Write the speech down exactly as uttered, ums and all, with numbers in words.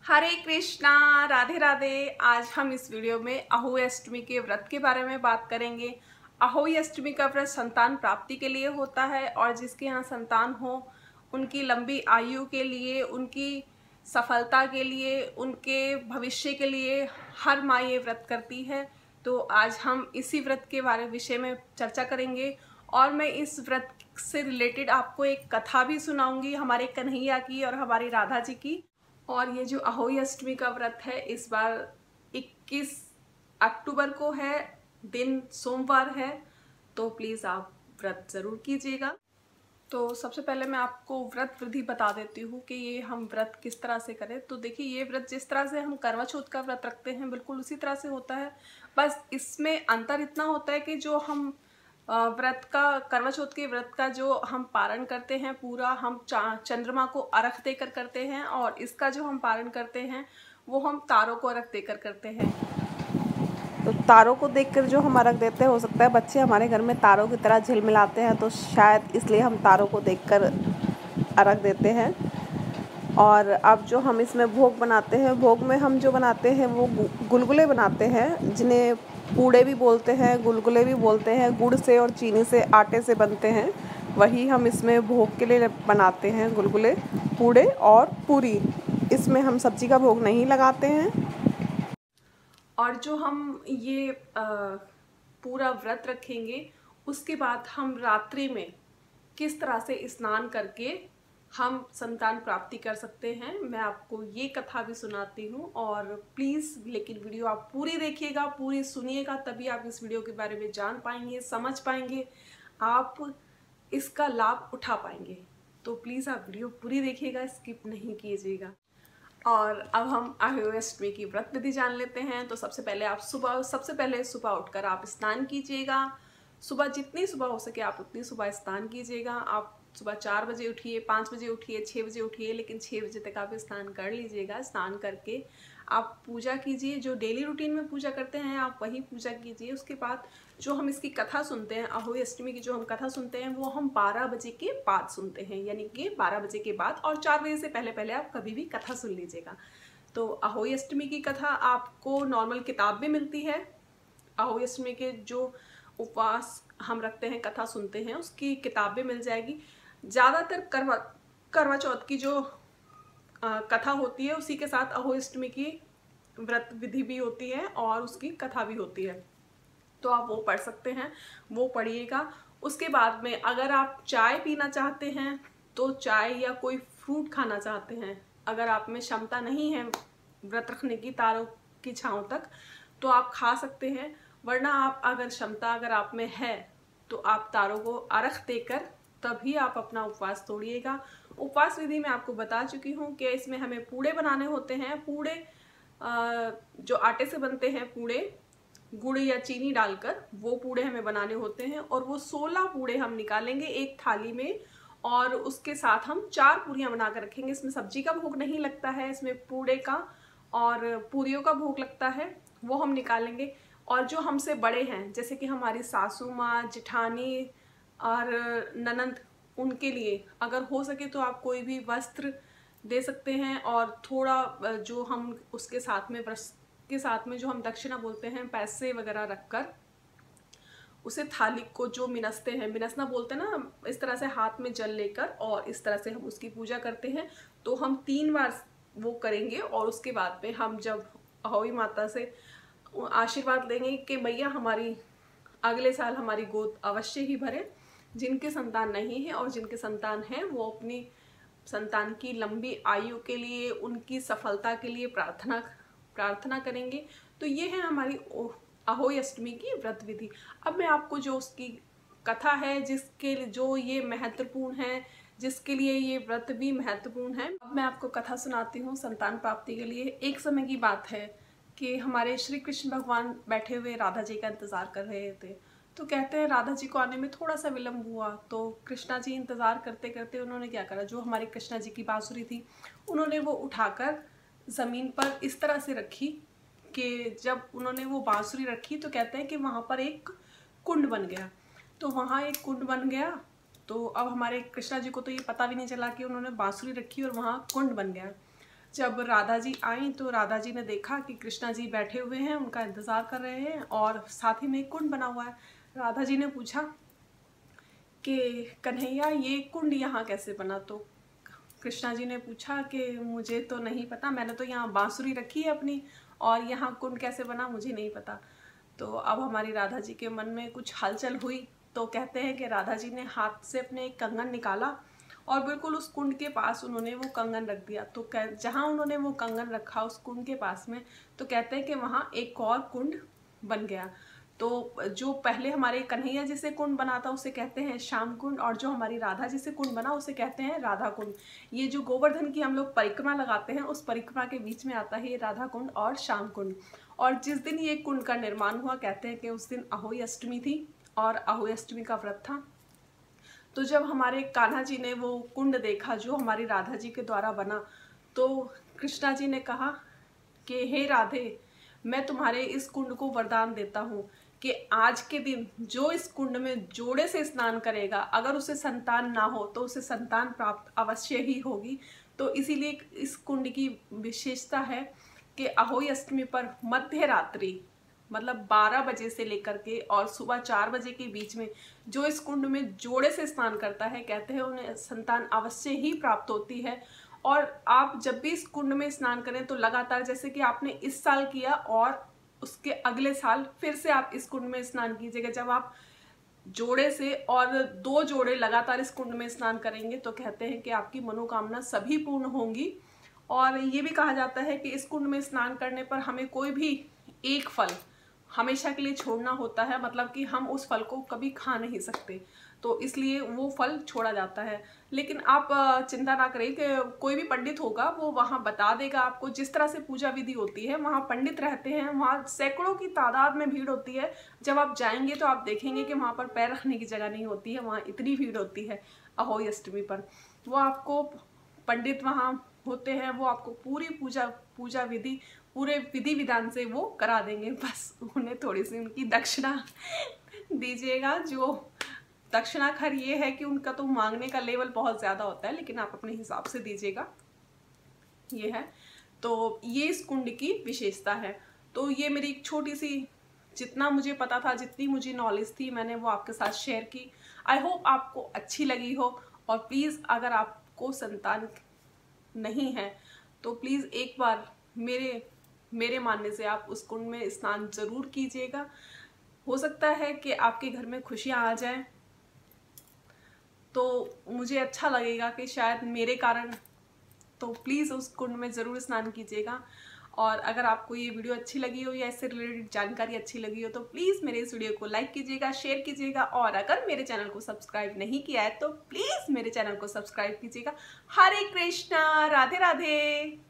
हरे कृष्णा, राधे राधे। आज हम इस वीडियो में अहोई अष्टमी के व्रत के बारे में बात करेंगे। अहोई अष्टमी का व्रत संतान प्राप्ति के लिए होता है और जिसके यहाँ संतान हो उनकी लंबी आयु के लिए, उनकी सफलता के लिए, उनके भविष्य के लिए हर माँ ये व्रत करती है। तो आज हम इसी व्रत के बारे विषय में चर्चा करेंगे और मैं इस व्रत से रिलेटेड आपको एक कथा भी सुनाऊंगी, हमारे कन्हैया की और हमारी राधा जी की। और ये जो अहोई अष्टमी का व्रत है इस बार इक्कीस अक्टूबर को है, दिन सोमवार है, तो प्लीज़ आप व्रत ज़रूर कीजिएगा। तो सबसे पहले मैं आपको व्रत विधि बता देती हूँ कि ये हम व्रत किस तरह से करें। तो देखिए, ये व्रत जिस तरह से हम करवा चौथ का व्रत रखते हैं बिल्कुल उसी तरह से होता है, बस इसमें अंतर इतना होता है कि जो हम व्रत का करवा चौथ के व्रत का जो हम पारण करते हैं पूरा हम चंद्रमा को अर्घ देकर करते हैं, और इसका जो हम पारण करते हैं वो हम तारों को अर्घ देकर करते हैं। तो तारों को देखकर जो हम अर्घ देते हैं, हो सकता है बच्चे हमारे घर में तारों की तरह झिलमिलाते हैं, तो शायद इसलिए हम तारों को देखकर अर्घ देते हैं। और अब जो हम इसमें भोग बनाते हैं, भोग में हम जो बनाते हैं वो गुलगुले बनाते हैं, जिन्हें पूड़े भी बोलते हैं, गुलगुले भी बोलते हैं। गुड़ से और चीनी से, आटे से बनते हैं, वही हम इसमें भोग के लिए बनाते हैं, गुलगुले, पूड़े और पूरी। इसमें हम सब्जी का भोग नहीं लगाते हैं। और जो हम ये आ, पूरा व्रत रखेंगे उसके बाद हम रात्रि में किस तरह से स्नान करके हम संतान प्राप्ति कर सकते हैं, मैं आपको ये कथा भी सुनाती हूँ। और प्लीज़ लेकिन वीडियो आप पूरी देखिएगा, पूरी सुनिएगा, तभी आप इस वीडियो के बारे में जान पाएंगे, समझ पाएंगे, आप इसका लाभ उठा पाएंगे। तो प्लीज़ आप वीडियो पूरी देखिएगा, स्किप नहीं कीजिएगा। और अब हम अहोई अष्टमी की व्रत विधि जान लेते हैं। तो सबसे पहले आप सुबह सबसे पहले सुबह उठकर आप स्नान कीजिएगा। सुबह जितनी सुबह हो सके आप उतनी सुबह स्नान कीजिएगा। आप सुबह चार बजे उठिए, पाँच बजे उठिए, छः बजे उठिए, लेकिन छः बजे तक आप स्नान कर लीजिएगा। स्नान करके आप पूजा कीजिए, जो डेली रूटीन में पूजा करते हैं आप वही पूजा कीजिए। उसके बाद जो हम इसकी कथा सुनते हैं, अहोई अष्टमी की जो हम कथा सुनते हैं वो हम बारह बजे के बाद सुनते हैं, यानी कि बारह बजे के बाद, और चार बजे से पहले पहले आप कभी भी कथा सुन लीजिएगा। तो अहोई अष्टमी की कथा आपको नॉर्मल किताब में मिलती है। अहोई अष्टमी के जो उपवास हम रखते हैं, कथा सुनते हैं, उसकी किताब भी मिल जाएगी। ज़्यादातर करवा करवा चौथ की जो आ, कथा होती है उसी के साथ अहोई अष्टमी की व्रत विधि भी होती है और उसकी कथा भी होती है, तो आप वो पढ़ सकते हैं, वो पढ़िएगा। उसके बाद में अगर आप चाय पीना चाहते हैं तो चाय या कोई फ्रूट खाना चाहते हैं, अगर आप में क्षमता नहीं है व्रत रखने की तारों की छाँव तक, तो आप खा सकते हैं। वरना आप अगर क्षमता अगर आप में है तो आप तारों को अर्घ देकर तभी आप अपना उपवास तोड़िएगा। उपवास विधि में आपको बता चुकी हूँ कि इसमें हमें पूड़े बनाने होते हैं। पूड़े जो आटे से बनते हैं, पूड़े गुड़ या चीनी डालकर वो पूड़े हमें बनाने होते हैं, और वो सोलह पूड़े हम निकालेंगे एक थाली में, और उसके साथ हम चार पूरियां बना कर रखेंगे। इसमें सब्जी का भोग नहीं लगता है, इसमें पूड़े का और पूरियों का भोग लगता है, वो हम निकालेंगे। और जो हमसे बड़े हैं, जैसे कि हमारी सासू माँ, जेठानी और ननंद, उनके लिए अगर हो सके तो आप कोई भी वस्त्र दे सकते हैं, और थोड़ा जो हम उसके साथ में वस्त्र के साथ में जो हम दक्षिणा बोलते हैं, पैसे वगैरह रखकर उसे थाली को जो मिनसते हैं, मिनसना बोलते हैं ना, इस तरह से हाथ में जल लेकर और इस तरह से हम उसकी पूजा करते हैं। तो हम तीन बार वो करेंगे और उसके बाद में हम जब अहोई माता से आशीर्वाद लेंगे कि भैया हमारी अगले साल हमारी गोद अवश्य ही भरे। जिनके संतान नहीं है और जिनके संतान हैं वो अपनी संतान की लंबी आयु के लिए, उनकी सफलता के लिए प्रार्थना प्रार्थना करेंगे। तो ये है हमारी अहोई अष्टमी की व्रत विधि। अब मैं आपको जो उसकी कथा है, जिसके जो ये महत्वपूर्ण है, जिसके लिए ये व्रत भी महत्वपूर्ण है, अब मैं आपको कथा सुनाती हूँ संतान प्राप्ति के लिए। एक समय की बात है कि हमारे श्री कृष्ण भगवान बैठे हुए राधा जी का इंतज़ार कर रहे थे। तो कहते हैं राधा जी को आने में थोड़ा सा विलम्ब हुआ, तो कृष्णा जी इंतज़ार करते करते उन्होंने क्या करा, जो हमारी कृष्णा जी की बांसुरी थी उन्होंने वो उठाकर ज़मीन पर इस तरह से रखी कि जब उन्होंने वो बांसुरी रखी तो कहते हैं कि वहाँ पर एक कुंड बन गया। तो वहाँ एक कुंड बन गया, तो अब हमारे कृष्णा जी को तो ये पता भी नहीं चला कि उन्होंने बांसुरी रखी और वहाँ कुंड बन गया। जब राधा जी आई तो राधा जी ने देखा कि कृष्णा जी बैठे हुए हैं, उनका इंतज़ार कर रहे हैं और साथ ही में एक कुंड बना हुआ है। राधा जी ने पूछा कि कन्हैया ये कुंड यहाँ कैसे बना? तो कृष्णा जी ने पूछा कि मुझे तो नहीं पता, मैंने तो यहाँ बांसुरी रखी है अपनी, और यहाँ कुंड कैसे बना मुझे नहीं पता। तो अब हमारी राधा जी के मन में कुछ हलचल हुई, तो कहते हैं कि राधा जी ने हाथ से अपने एक कंगन निकाला और बिल्कुल उस कुंड के पास उन्होंने वो कंगन रख दिया। तो जहाँ उन्होंने वो कंगन रखा उस कुंड के पास में, तो कहते हैं कि वहाँ एक और कुंड बन गया। तो जो पहले हमारे कन्हैया जी से कुंड बना था उसे कहते हैं श्याम कुंड, और जो हमारी राधा जी से कुंड बना उसे कहते हैं राधा कुंड। ये जो गोवर्धन की हम लोग परिक्रमा लगाते हैं उस परिक्रमा के बीच में आता है ये राधा कुंड और श्याम कुंड। और जिस दिन ये कुंड का निर्माण हुआ, कहते हैं कि उस दिन अहोई अष्टमी थी और अहोई अष्टमी का व्रत था। तो जब हमारे कान्हा जी ने वो कुंड देखा जो हमारी राधा जी के द्वारा बना, तो कृष्णा जी ने कहा कि हे राधे, मैं तुम्हारे इस कुंड को वरदान देता हूँ कि आज के दिन जो इस कुंड में जोड़े से स्नान करेगा, अगर उसे संतान ना हो तो उसे संतान प्राप्त अवश्य ही होगी। तो इसीलिए इस कुंड की विशेषता है कि अहोई अष्टमी पर मध्य रात्रि मतलब बारह बजे से लेकर के और सुबह चार बजे के बीच में जो इस कुंड में जोड़े से स्नान करता है, कहते हैं उन्हें संतान अवश्य ही प्राप्त होती है। और आप जब भी इस कुंड में स्नान करें तो लगातार, जैसे कि आपने इस साल किया और उसके अगले साल फिर से आप इस कुंड में स्नान कीजिएगा। जब आप जोड़े से और दो जोड़े लगातार इस कुंड में स्नान करेंगे तो कहते हैं कि आपकी मनोकामना सभी पूर्ण होंगी। और ये भी कहा जाता है कि इस कुंड में स्नान करने पर हमें कोई भी एक फल हमेशा के लिए छोड़ना होता है, मतलब कि हम उस फल को कभी खा नहीं सकते, तो इसलिए वो फल छोड़ा जाता है। लेकिन आप चिंता ना करें कि कोई भी पंडित होगा वो वहाँ बता देगा आपको जिस तरह से पूजा विधि होती है। वहाँ पंडित रहते हैं, वहाँ सैकड़ों की तादाद में भीड़ होती है। जब आप जाएंगे तो आप देखेंगे कि वहाँ पर पैर रखने की जगह नहीं होती है, वहाँ इतनी भीड़ होती है अहोई अष्टमी पर। वो आपको पंडित वहाँ होते हैं, वो आपको पूरी पूजा पूजा विधि पूरे विधि विधान से वो करा देंगे। बस उन्हें थोड़ी सी उनकी दक्षिणा दीजिएगा। जो दक्षिणा खैर ये है कि उनका तो मांगने का लेवल बहुत ज़्यादा होता है, लेकिन आप अपने हिसाब से दीजिएगा। ये है, तो ये इस कुंड की विशेषता है। तो ये मेरी एक छोटी सी, जितना मुझे पता था, जितनी मुझे नॉलेज थी, मैंने वो आपके साथ शेयर की। आई होप आपको अच्छी लगी हो। और प्लीज़ अगर आपको संतान नहीं है तो प्लीज़ एक बार मेरे मेरे मानने से आप उस कुंड में स्नान जरूर कीजिएगा। हो सकता है कि आपके घर में खुशियाँ आ जाएं, तो मुझे अच्छा लगेगा कि शायद मेरे कारण। तो प्लीज़ उस कुंड में ज़रूर स्नान कीजिएगा। और अगर आपको ये वीडियो अच्छी लगी हो या इससे रिलेटेड जानकारी अच्छी लगी हो तो प्लीज़ मेरे इस वीडियो को लाइक कीजिएगा, शेयर कीजिएगा। और अगर मेरे चैनल को सब्सक्राइब नहीं किया है तो प्लीज़ मेरे चैनल को सब्सक्राइब कीजिएगा। हरे कृष्णा, राधे राधे।